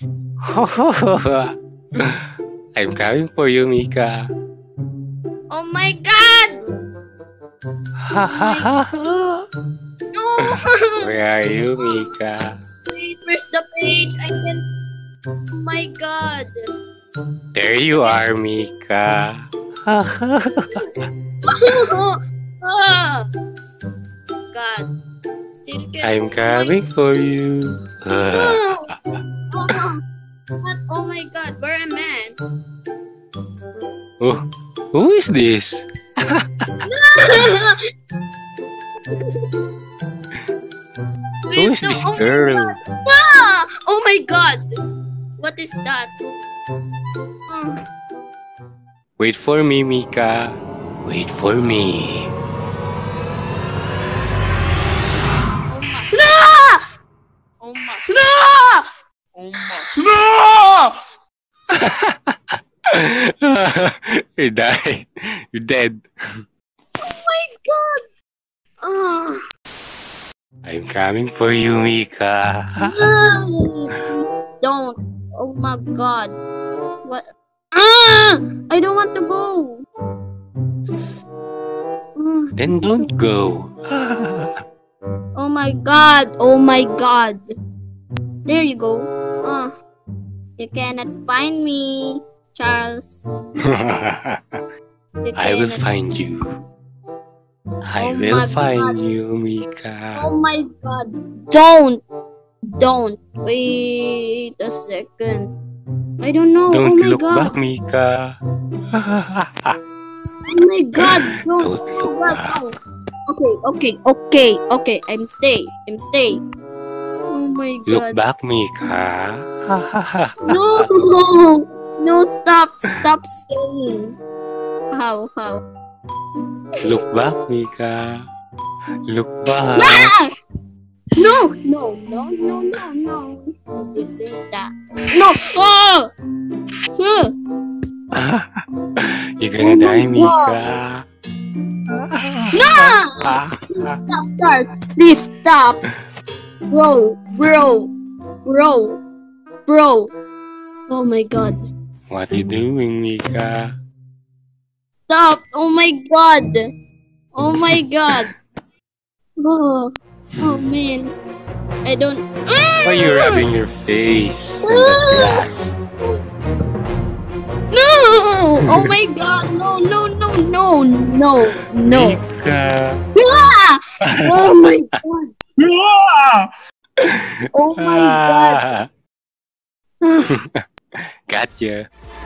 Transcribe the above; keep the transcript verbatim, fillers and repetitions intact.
I'm coming for you, Micah. Oh my god! Ha ha ha ha. No! Where are you, Micah? Wait, where's the page? I can. Oh my god! There you are, Micah. Ah! God. Still can. I'm Oh my coming for you. god. Oh, what? Oh my god, where am I? Oh, who is this? Who is Please don't. this Oh my girl? god. Ah! Oh my god! What is that? Oh. Wait for me, Micah. Wait for me. Oh my. No! Oh my. You died. You're dead. Oh my god! Ah. I'm coming for you, Micah. Don't. Oh my god. What? Ah! I don't want to go. Ah, Then this is don't so- go. Oh my god. Oh my god. There you go. Ah. You cannot find me, Charles. You I will cannot- find you. I Oh will my find God. you, Micah. Oh my god. Don't. Don't. Wait a second. I don't know. Don't oh my look god. back, Micah. Oh my god. Don't, Don't oh look my god. back. No. Okay, okay, okay, okay. I'm stay. I'm stay. Oh my Look god. back, Micah. No. No, stop. Stop saying. How, how? Look back, Micah. Look back. Ah! No, no, no, no, no, no. You say that. No. Oh! Huh. You're gonna Oh my die, God. Micah. No! Stop, Charles. Please stop. Bro, bro, bro, bro. Oh my god. What are you doing, Micah? Stop. Oh my god. Oh my god. Oh, oh man. I don't. Why are you rubbing your face on the glass? No! Oh my god. No, no, no, no, no, no. Micah. Ah! Oh my god. Oh my god. Ah. Gotcha.